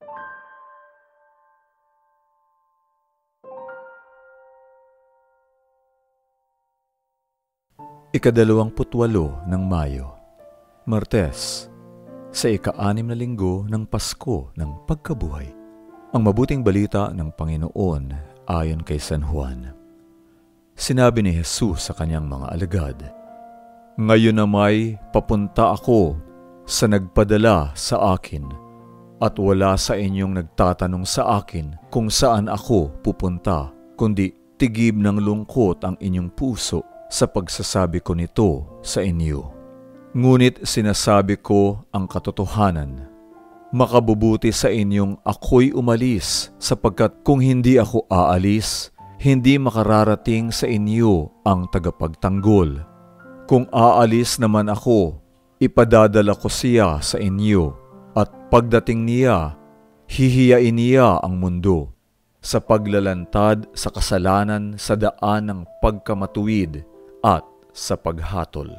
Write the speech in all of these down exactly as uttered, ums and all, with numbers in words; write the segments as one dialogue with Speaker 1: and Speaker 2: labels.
Speaker 1: Ikadalawamputwalo ng Mayo, Martes, sa ika-anim na linggo ng Pasko ng Pagkabuhay. Ang mabuting balita ng Panginoon ayon kay San Juan. Sinabi ni Jesus sa kanyang mga alagad, "Ngayon na may papunta ako sa nagpadala sa akin, at wala sa inyong nagtatanong sa akin kung saan ako pupunta, kundi tigib ng lungkot ang inyong puso sa pagsasabi ko nito sa inyo. Ngunit sinasabi ko ang katotohanan. Makabubuti sa inyong ako'y umalis, sapagkat kung hindi ako aalis, hindi makararating sa inyo ang tagapagtanggol. Kung aalis naman ako, ipadadala ko siya sa inyo, at pagdating niya, hihiyain niya ang mundo sa paglalantad sa kasalanan sa daan ng pagkamatuwid at sa paghatol.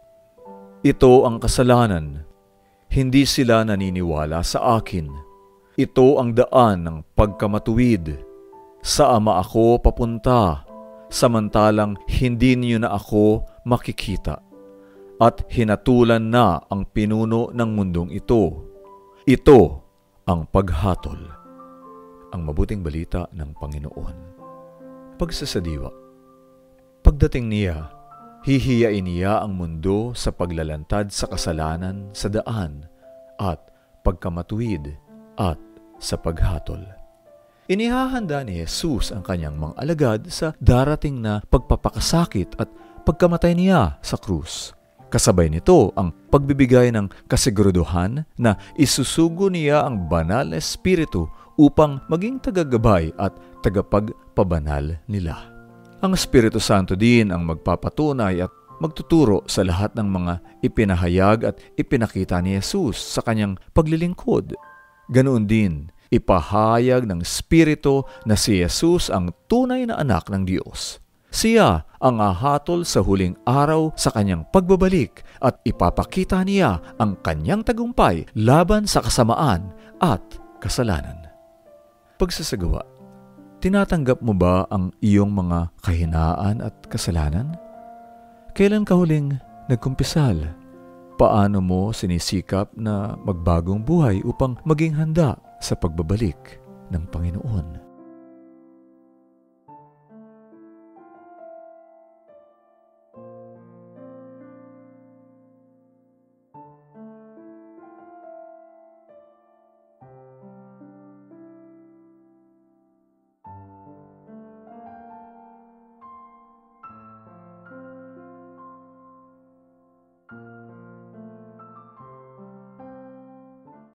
Speaker 1: Ito ang kasalanan, hindi sila naniniwala sa akin. Ito ang daan ng pagkamatuwid. Sa Ama ako papunta, samantalang hindi niyo na ako makikita. At hinatulan na ang pinuno ng mundong ito. Ito ang paghatol." Ang mabuting balita ng Panginoon. Pagsasadiwa. Pagdating niya, hihiyain niya ang mundo sa paglalantad sa kasalanan sa daan at pagkamatuwid at sa paghatol. Inihahanda ni Jesus ang kanyang mga alagad sa darating na pagpapakasakit at pagkamatay niya sa krus. Kasabay nito ang pagbibigay ng kasiguraduhan na isusugo niya ang banal na Espiritu upang maging tagagabay at tagapagpabanal nila. Ang Espiritu Santo din ang magpapatunay at magtuturo sa lahat ng mga ipinahayag at ipinakita ni Jesus sa kanyang paglilingkod. Ganoon din, ipahayag ng Espiritu na si Jesus ang tunay na anak ng Diyos. Siya ang ahatol sa huling araw sa kanyang pagbabalik at ipapakita niya ang kanyang tagumpay laban sa kasamaan at kasalanan. Pagsasagawa. Tinatanggap mo ba ang iyong mga kahinaan at kasalanan? Kailan ka huling nagkumpisal? Paano mo sinisikap na magbagong buhay upang maging handa sa pagbabalik ng Panginoon?